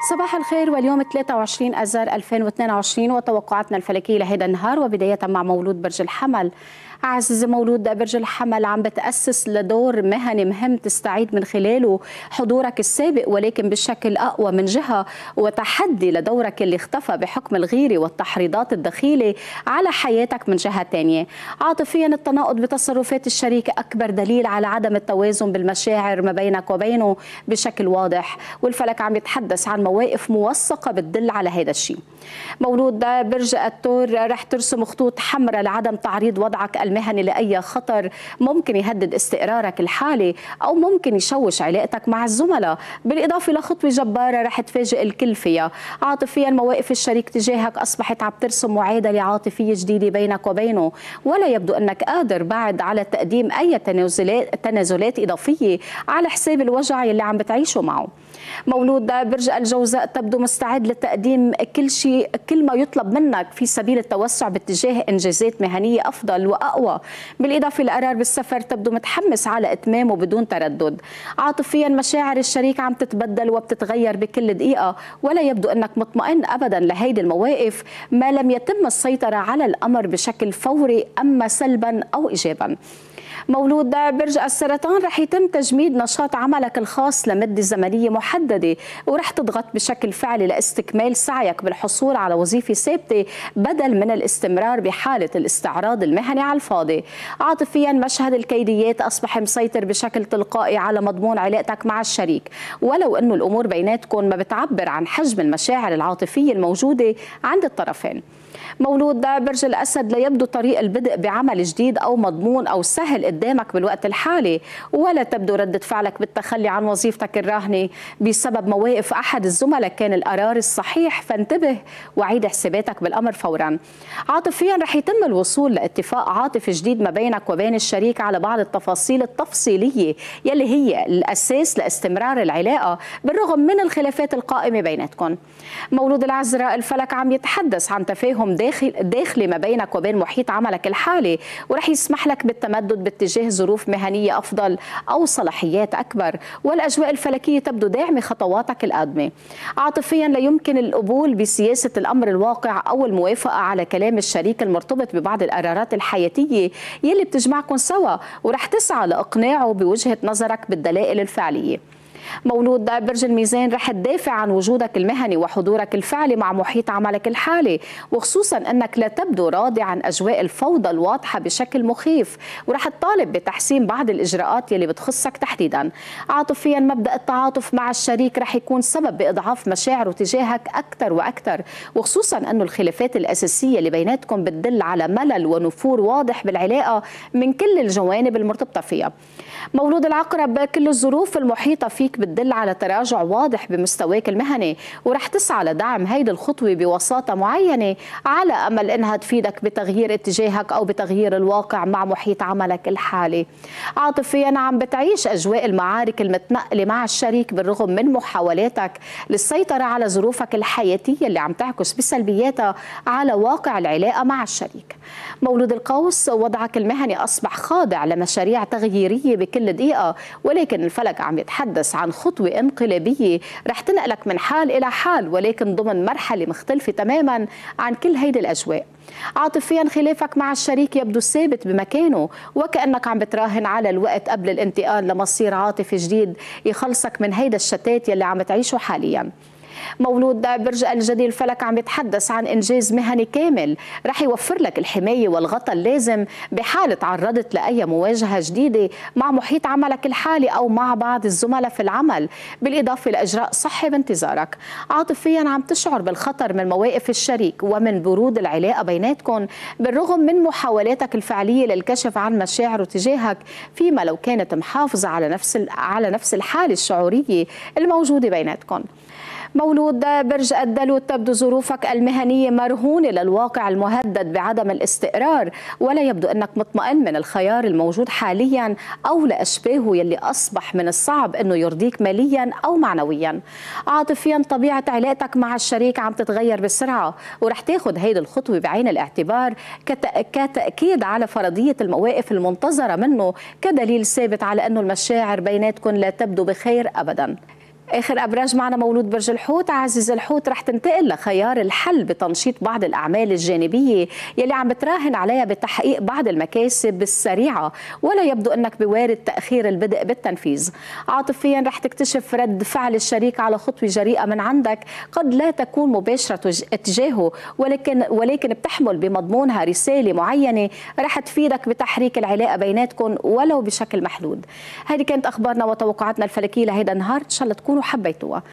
صباح الخير، واليوم 23 آذار 2022 وتوقعاتنا الفلكية لهذا النهار، وبداية مع مولود برج الحمل. عزيزي مولود برج الحمل، عم بتأسس لدور مهني مهم تستعيد من خلاله حضورك السابق ولكن بشكل أقوى من جهة، وتحدي لدورك اللي اختفى بحكم الغيرة والتحريضات الدخيلة على حياتك من جهة تانية. عاطفيا التناقض بتصرفات الشريك أكبر دليل على عدم التوازن بالمشاعر ما بينك وبينه بشكل واضح، والفلك عم يتحدث عن مواقف موثقة بتدل على هذا الشيء. مولود برج الثور، رح ترسم خطوط حمراء لعدم تعريض وضعك المهني لأي خطر ممكن يهدد استقرارك الحالي أو ممكن يشوش علاقتك مع الزملاء، بالإضافة لخطوة جبارة رح تفاجئ الكل فيها. عاطفيا مواقف الشريك تجاهك أصبحت عم ترسم معادلة عاطفية جديدة بينك وبينه، ولا يبدو أنك قادر بعد على تقديم أي تنازلات إضافية على حساب الوجع اللي عم بتعيشه معه. مولود برج الجوزاء، تبدو مستعد لتقديم كل ما يطلب منك في سبيل التوسع باتجاه إنجازات مهنية أفضل وأقوى، بالإضافة لقرار بالسفر تبدو متحمس على إتمامه بدون تردد. عاطفيا مشاعر الشريك عم تتبدل وبتتغير بكل دقيقة، ولا يبدو أنك مطمئن أبدا لهيدي المواقف ما لم يتم السيطرة على الأمر بشكل فوري أما سلبا أو إيجابا. مولود برج السرطان، رح يتم تجميد نشاط عملك الخاص لمدة زمنية محددة، ورح تضغط بشكل فعلي لاستكمال سعيك بالحصول على وظيفة ثابتة بدل من الاستمرار بحالة الاستعراض المهني على الفاضي. عاطفيا مشهد الكيديات أصبح مسيطر بشكل تلقائي على مضمون علاقتك مع الشريك، ولو أنه الأمور بيناتكم ما بتعبر عن حجم المشاعر العاطفية الموجودة عند الطرفين. مولود برج الأسد، لا يبدو طريق البدء بعمل جديد أو مضمون أو سهل قدامك بالوقت الحالي، ولا تبدو ردة فعلك بالتخلي عن وظيفتك الراهنة بسبب مواقف أحد الزملاء كان القرار الصحيح، فانتبه وعيد حساباتك بالأمر فورا. عاطفيا رح يتم الوصول لاتفاق عاطفي جديد ما بينك وبين الشريك على بعض التفاصيل التفصيلية يلي هي الأساس لاستمرار العلاقة بالرغم من الخلافات القائمة بيناتكم. مولود العذراء، الفلك عم يتحدث عن تفاهم داخلي ما بينك وبين محيط عملك الحالي، ورح يسمح لك بالتمدد باتجاه ظروف مهنية أفضل أو صلاحيات أكبر، والأجواء الفلكية تبدو داعمة خطواتك القادمة. عاطفيا لا يمكن القبول بسياسة الأمر الواقع أو الموافقة على كلام الشريك المرتبط ببعض القرارات الحياتية يلي بتجمعكم سوا، ورح تسعى لإقناعه بوجهة نظرك بالدلائل الفعلية. مولود برج الميزان، رح تدافع عن وجودك المهني وحضورك الفعلي مع محيط عملك الحالي، وخصوصا أنك لا تبدو راضي عن أجواء الفوضى الواضحة بشكل مخيف، ورح تطالب بتحسين بعض الإجراءات يلي بتخصك تحديدا. عاطفيا مبدأ التعاطف مع الشريك رح يكون سبب بإضعاف مشاعره تجاهك أكثر وأكثر، وخصوصا أنه الخلافات الأساسية اللي بيناتكم بتدل على ملل ونفور واضح بالعلاقة من كل الجوانب المرتبطة فيها. مولود العقرب، كل الظروف المحيطة فيك بتدل على تراجع واضح بمستواك المهني، ورح تسعى لدعم هيدي الخطوة بوساطة معينة على أمل أنها تفيدك بتغيير اتجاهك أو بتغيير الواقع مع محيط عملك الحالي. عاطفيا عم بتعيش أجواء المعارك المتنقلة مع الشريك بالرغم من محاولاتك للسيطرة على ظروفك الحياتية اللي عم تعكس بسلبياتها على واقع العلاقة مع الشريك. مولود القوس، وضعك المهني أصبح خاضع لمشاريع تغييرية بكل دقيقة، ولكن الفلك عم يتحدث عن خطوة انقلابية رح تنقلك من حال إلى حال، ولكن ضمن مرحلة مختلفة تماما عن كل هيدي الأجواء. عاطفيا خلافك مع الشريك يبدو ثابت بمكانه، وكأنك عم بتراهن على الوقت قبل الانتقال لمصير عاطفي جديد يخلصك من هيدا الشتات يلي عم تعيشه حاليا. مولود برج الجدي، الفلك عم يتحدث عن إنجاز مهني كامل رح يوفر لك الحماية والغطاء اللازم بحالة تعرضت لأي مواجهة جديدة مع محيط عملك الحالي أو مع بعض الزملاء في العمل، بالإضافة لإجراء صحي بانتظارك. عاطفيا عم تشعر بالخطر من مواقف الشريك ومن برود العلاقة بيناتكم بالرغم من محاولاتك الفعلية للكشف عن مشاعره تجاهك، فيما لو كانت محافظة على نفس الحالة الشعورية الموجودة بيناتكم. مولود برج الدلو، تبدو ظروفك المهنية مرهونة للواقع المهدد بعدم الاستقرار، ولا يبدو أنك مطمئن من الخيار الموجود حاليا أو لأشباهه يلي أصبح من الصعب أنه يرضيك ماليا أو معنويا. عاطفيا طبيعة علاقتك مع الشريك عم تتغير بسرعة، ورح تاخد هيدي الخطوة بعين الاعتبار كتأكيد على فرضية المواقف المنتظرة منه كدليل ثابت على أنه المشاعر بيناتكم لا تبدو بخير أبدا. اخر ابراج معنا مولود برج الحوت. عزيز الحوت، رح تنتقل لخيار الحل بتنشيط بعض الاعمال الجانبيه يلي عم بتراهن عليها بتحقيق بعض المكاسب السريعه، ولا يبدو انك بوارد تاخير البدء بالتنفيذ. عاطفيا رح تكتشف رد فعل الشريك على خطوه جريئه من عندك، قد لا تكون مباشره تجاهه، ولكن بتحمل بمضمونها رساله معينه رح تفيدك بتحريك العلاقه بيناتكم ولو بشكل محدود. هذه كانت اخبارنا وتوقعاتنا الفلكيه لهذا النهار، ان شاء الله تكونوا حبيتوها.